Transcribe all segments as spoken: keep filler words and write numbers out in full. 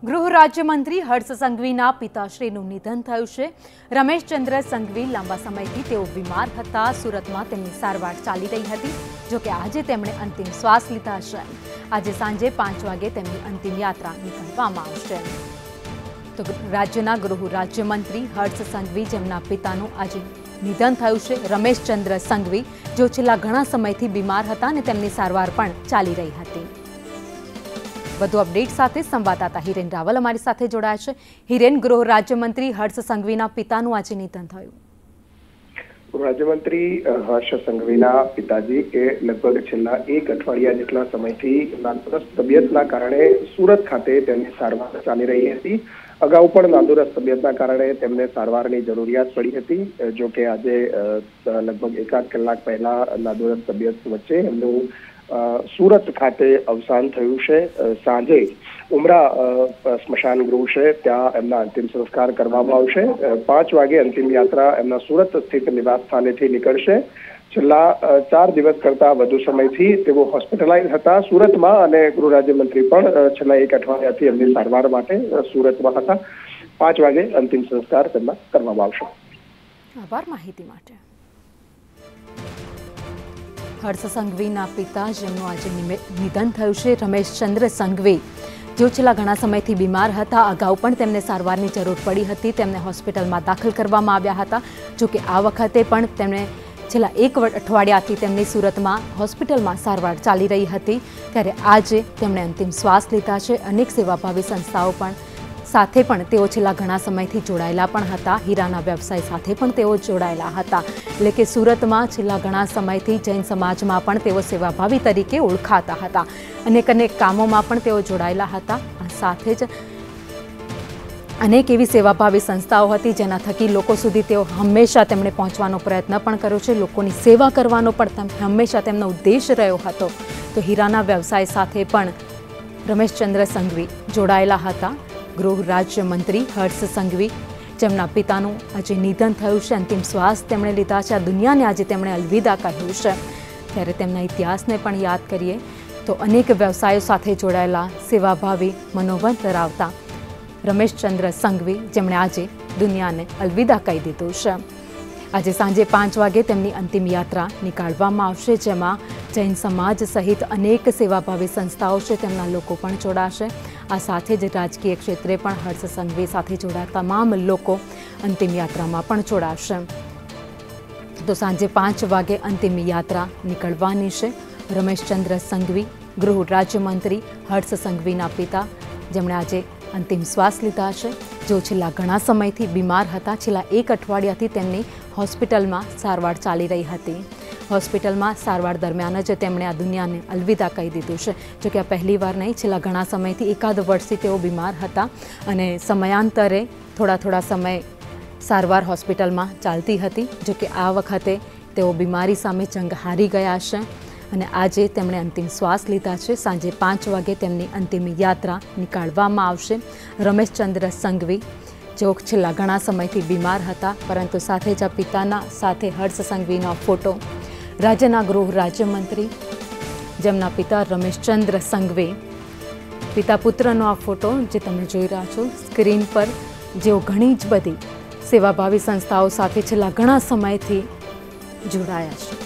ગૃહ રાજ્યમંત્રી હર્ષ સંઘવીના પિતાશ્રીનું નિધન થયું છે। રમેશચંદ્ર સંઘવી લાંબા સમયથી તેઓ બીમાર હતા। સુરતમાં તેમની સારવાર ચાલી રહી હતી। જો કે આજે તેમણે અંતિમ શ્વાસ લીધા છે। આજે સાંજે પાંચ વાગે તેમની અંતિમ યાત્રા નીકળવામાં આવશે। તો રાજ્યના ગૃહ રાજ્યમંત્રી હર્ષ સંઘવી જેમના પિતાનું આજે નિધન થયું છે, રમેશચંદ્ર સંઘવી, જો છેલ્લા ઘણા સમયથી બીમાર હતા અને તેમની સારવાર પણ ચાલી રહી હતી। વધુ અપડેટ સાથે સંવાદદાતા હિરેન રાવલ અમારી સાથે જોડાયા છે। હિરેન, ગૃહ રાજ્યમંત્રી હર્ષ સંઘવીના પિતાનું આજે નિધન થયું। ગૃહ રાજ્યમંત્રી હર્ષ સંઘવીના પિતાજી કે લગભગ છેલ્લા એક અઠવાડિયા જેટલા સમયથી નાદુરસ્ત તબિયતના કારણે સુરત ખાતે તેમની સારવાર ચાલી રહી હતી। અગાઉ પણ નાદુરસ્ત તબિયતના કારણે તેમને સારવારની જરૂરિયાત પડી હતી। જો કે આજે લગભગ એકાદ કલાક પહેલા નાદુરસ્ત તબિયત વચ્ચે એમનું સુરત ખાતે અવસાન થયું છે। સાંજે ઉમરા સ્મશાન ગૃહ છે ત્યાં એમના અંતિમ સંસ્કાર કરવામાં આવશે। પાંચ વાગે અંતિમ યાત્રા એમના સુરત સ્થિત નિવાસ સ્થાનેથી નીકળશે। છેલ્લા ચાર દિવસ કરતા વધુ સમયથી તેઓ હોસ્પિટલાઇઝ હતા સુરતમાં અને ગૃહ રાજ્યમંત્રી પણ છેલ્લા એક અઠવાડિયાથી એમની સારવાર માટે સુરતમાં હતા। પાંચ વાગે અંતિમ સંસ્કાર તેમના કરવામાં આવશે। આભાર માહિતી માટે। હર્ષ સંઘવીના પિતા જેમનું આજે નિધન થયું છે, રમેશચંદ્ર સંઘવી, જેઓ છેલ્લા ઘણા સમયથી બીમાર હતા। અગાઉ પણ તેમને સારવારની જરૂર પડી હતી। તેમને હોસ્પિટલમાં દાખલ કરવામાં આવ્યા હતા। જો કે આ વખતે પણ તેમણે છેલ્લા એક અઠવાડિયાથી તેમની સુરતમાં હોસ્પિટલમાં સારવાર ચાલી રહી હતી, ત્યારે આજે તેમણે અંતિમ શ્વાસ લીધા છે। અનેક સેવાભાવી સંસ્થાઓ પણ સાથે પણ તેઓ છેલ્લા ઘણા સમયથી જોડાયેલા પણ હતા। હીરાના વ્યવસાય સાથે પણ તેઓ જોડાયેલા હતા। એટલે કે સુરતમાં છેલ્લા ઘણા સમયથી જૈન સમાજમાં પણ તેઓ સેવાભાવી તરીકે ઓળખાતા હતા। અનેક અનેક કામોમાં પણ તેઓ જોડાયેલા હતા। સાથે જ અનેક એવી સેવાભાવી સંસ્થાઓ હતી જેના થકી લોકો સુધી તેઓ હંમેશા તેમણે પહોંચવાનો પ્રયત્ન પણ કર્યો છે। લોકોની સેવા કરવાનો પણ હંમેશા તેમનો ઉદ્દેશ રહ્યો હતો। તો હીરાના વ્યવસાય સાથે પણ રમેશચંદ્ર સંઘવી જોડાયેલા હતા। ગૃહ રાજ્યમંત્રી હર્ષ સંઘવી જેમના પિતાનું આજે નિધન થયું છે, અંતિમ શ્વાસ તેમણે લીધા છે। આ દુનિયાને આજે તેમણે અલવિદા કહ્યું છે। ત્યારે તેમના ઇતિહાસને પણ યાદ કરીએ તો અનેક વ્યવસાયો સાથે જોડાયેલા સેવાભાવી મનોબળ ધરાવતા રમેશચંદ્ર સંઘવી જેમણે આજે દુનિયાને અલવિદા કહી દીધું છે। આજે સાંજે પાંચ વાગે તેમની અંતિમ યાત્રા નીકાળવામાં આવશે, જેમાં જૈન સમાજ સહિત અનેક સેવાભાવી સંસ્થાઓ છે તેમના લોકો પણ જોડાશે। આ સાથે જ રાજકીય ક્ષેત્રે પણ હર્ષ સંઘવી સાથે જોડાતા તમામ લોકો અંતિમ યાત્રામાં પણ જોડાશે। તો સાંજે પાંચ વાગે અંતિમ યાત્રા નીકળવાની છે। રમેશચંદ્ર સંઘવી, ગૃહ રાજ્યમંત્રી હર્ષ સંઘવીના પિતા, જેમણે આજે અંતિમ શ્વાસ લીધા છે, જેઓ છેલ્લા ઘણા સમયથી બીમાર હતા। છેલ્લા એક અઠવાડિયાથી તેમની હોસ્પિટલમાં સારવાર ચાલી રહી હતી। હોસ્પિટલમાં સારવાર દરમિયાન જ તેમણે આ દુનિયાને અલવિદા કહી દીધું છે। જોકે આ પહેલી વાર નહીં, છેલ્લા ઘણા સમયથી એકાદ વર્ષથી તેઓ બીમાર હતા અને સમયાંતરે થોડા થોડા સમય સારવાર હોસ્પિટલમાં ચાલતી હતી। જોકે આ વખતે તેઓ બીમારી સામે જંગ હારી ગયા છે અને આજે તેમણે અંતિમ શ્વાસ લીધા છે। સાંજે પાંચ વાગે તેમની અંતિમ યાત્રા નીકાળવામાં આવશે। રમેશચંદ્ર સંઘવી જેઓ છેલ્લા ઘણા સમયથી બીમાર હતા, પરંતુ સાથે જ આ પિતાના સાથે હર્ષ સંઘવીનો ફોટો, રાજ્યના ગૃહ રાજ્યમંત્રી જેમના પિતા રમેશચંદ્ર સંઘવી, પિતા પુત્રનો આ ફોટો જે તમે જોઈ રહ્યા છો સ્ક્રીન પર, જેઓ ઘણી જ બધી સેવાભાવી સંસ્થાઓ સાથે છેલ્લા ઘણા સમયથી જોડાયા છે।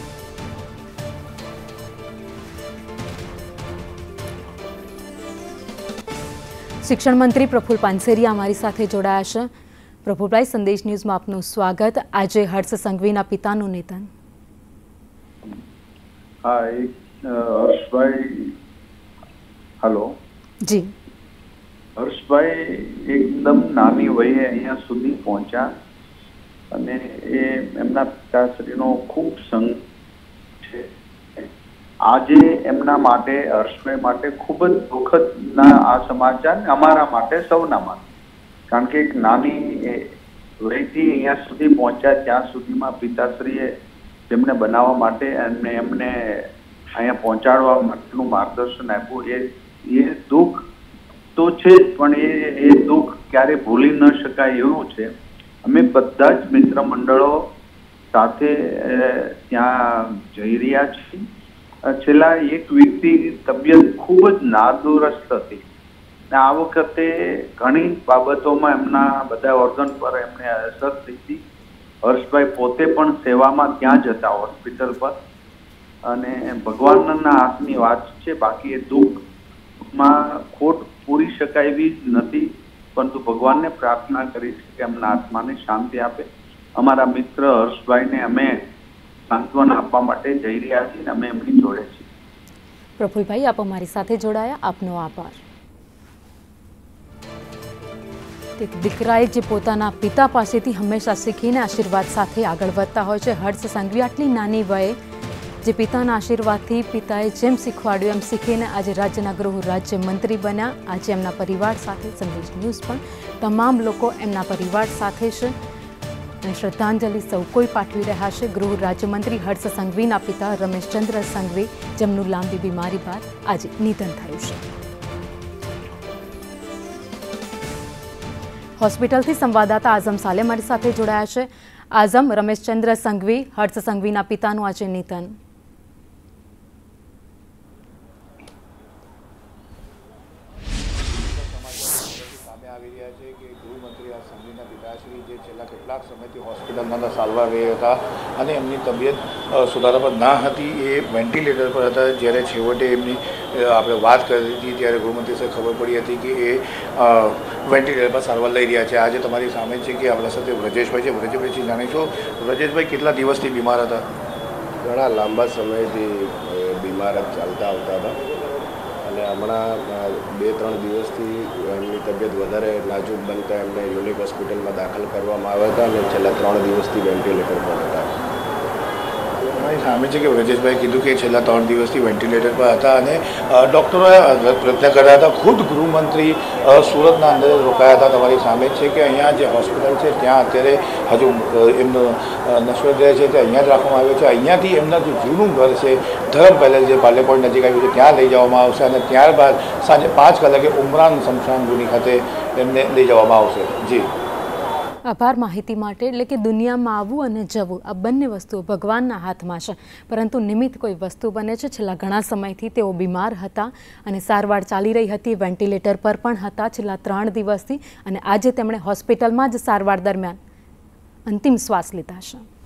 શિક્ષણ મંત્રી પ્રફુલ પાનસેરિયા અમારી સાથે જોડાયા છે। પ્રફુલભાઈ, સંદેશ ન્યૂઝમાં આપનું સ્વાગત। આજે હર્ષ સંઘવીના પિતાનું નિધન। હા, હર્ષભાઈ, હેલો જી। હર્ષભાઈ એકદમ નાની વયે અહીંયા સુધી પહોંચ્યા અને એ એમના પિતાશ્રીનો ખૂબ સંઘ છે। આજે એમના માટે, હર્ષભાઈ માટે ખૂબ જ દુઃખદના આ સમાચાર, અમારા માટે, સૌના માટે, કારણ કે એક નાની વયથી અહીંયા સુધી પહોંચ્યા, ત્યાં સુધીમાં પિતાશ્રીએ જેમને બનાવવા માટે અને એમને અહીંયા પહોંચાડવા માટેનું માર્ગદર્શન આપ્યું, એ એ દુઃખ તો છે જ, પણ એ એ દુઃખ ક્યારે ભૂલી ન શકાય એવું છે। અમે બધા જ મિત્ર મંડળો સાથે ત્યાં જઈ રહ્યા છીએ। છેલ્લા એક વીકથી તબિયત ખૂબ જ નાદુરસ્ત હતી ને આ વખતે ઘણી બાબતોમાં એમના બધા ઓર્ગન પર એમને અસર થઈ હતી. હર્ષભાઈ પોતે પણ સેવામાં ત્યાં જ હતા હોસ્પિટલ પર, અને ભગવાનના હાથની વાત છે. બાકી એ દુઃખમાં ખોટ પૂરી શકાય એવી જ નથી, પરંતુ ભગવાનને પ્રાર્થના કરી છે કે એમના આત્માને શાંતિ આપે. અમારા મિત્ર હર્ષભાઈને અમે સાંત્વના આપવા માટે જઈ રહ્યા છીએ, અમે એમની જોડે છીએ. પ્રફુલભાઈ, આપ અમારી સાથે જોડાયા, આપનો આભાર. દીકરાએ જે પોતાના પિતા પાસેથી હંમેશા શીખીને આશીર્વાદ સાથે આગળ વધતા હોય છે. હર્ષ સંઘવી આટલી નાની વયે જે પિતાના આશીર્વાદથી પિતાએ જેમ શીખવાડ્યું એમ શીખીને આજે રાજ્યના ગૃહ રાજ્યમંત્રી બન્યા. આજે એમના પરિવાર સાથે સંદેશ ન્યૂઝ પણ તમામ લોકો એમના પરિવાર સાથે છે અને શ્રદ્ધાંજલિ સૌ કોઈ પાઠવી રહ્યા છે. ગૃહ રાજ્યમંત્રી હર્ષ સંઘવીના પિતા રમેશચંદ્ર સંઘવી, જેમનું લાંબી બીમારી બાદ આજે નિધન થયું છે. હોસ્પિટલથી સંવાદદાતા આઝમ સાલે મારી સાથે જોડાયા છે. આઝમ, રમેશચંદ્ર સંઘવી, હર્ષ સંઘવીના પિતાનું આજે નિધન. કેટલાક સમયથી હોસ્પિટલમાં સારવાર રહ્યા હતા અને એમની તબિયત સુધારા પર ના હતી, એ વેન્ટિલેટર પર હતા. જ્યારે છેવટે એમની આપણે વાત કરી હતી ત્યારે ગૃહમંત્રી સાહેબ ખબર પડી હતી કે એ વેન્ટિલેટર પર સારવાર લઈ રહ્યા છે. આજે તમારી સામે છે કે આપણા સાથે વ્રજેશભાઈ છે. વ્રજેશભાઈ જાણીશું, વ્રજેશભાઈ કેટલા દિવસથી બીમાર હતા? ઘણા લાંબા સમયથી બીમાર જ ચાલતા આવતા હતા અને હમણાં બે ત્રણ દિવસથી એમની તબિયત વધારે નાજુક બનતા એમને યુનિક હોસ્પિટલમાં દાખલ કરવામાં આવ્યા હતા અને છેલ્લા ત્રણ દિવસથી વેન્ટિલેટર પર હતા. મારી સામે છે કે વ્રજેશભાઈ કીધું કે છેલ્લા ત્રણ દિવસથી વેન્ટિલેટર પર હતા અને ડૉક્ટરોએ પ્રયત્ન કર્યા હતા. ખુદ ગૃહમંત્રી સુરતના અંદર રોકાયા હતા. તમારી સામે છે કે અહીંયા જે હોસ્પિટલ છે ત્યાં અત્યારે હજુ એમનો નશ્વર દેહ છે તે અહીંયા જ રાખવામાં આવ્યો છે. અહીંયાથી એમના જે જૂનું ઘર છે ધરમ પેલેસ જે પાલેપોઈન્ટ નજીક આવ્યું છે ત્યાં લઈ જવામાં આવશે અને ત્યારબાદ સાંજે પાંચ કલાકે ઉમરાન સ્મશાન ભૂમિ ખાતે એમને લઈ જવામાં આવશે. જી આભાર માહિતી માટે. એટલે કે દુનિયામાં આવવું અને જવું આ બંને વસ્તુઓ ભગવાનના હાથમાં છે, પરંતુ નિમિત્ત કોઈ વસ્તુ બને છે. છેલ્લા ઘણા સમયથી તેઓ બીમાર હતા અને સારવાર ચાલી રહી હતી, વેન્ટિલેટર પર પણ હતા છેલ્લા ત્રણ દિવસથી, અને આજે તેમણે હોસ્પિટલમાં જ સારવાર દરમિયાન અંતિમ શ્વાસ લીધા છે.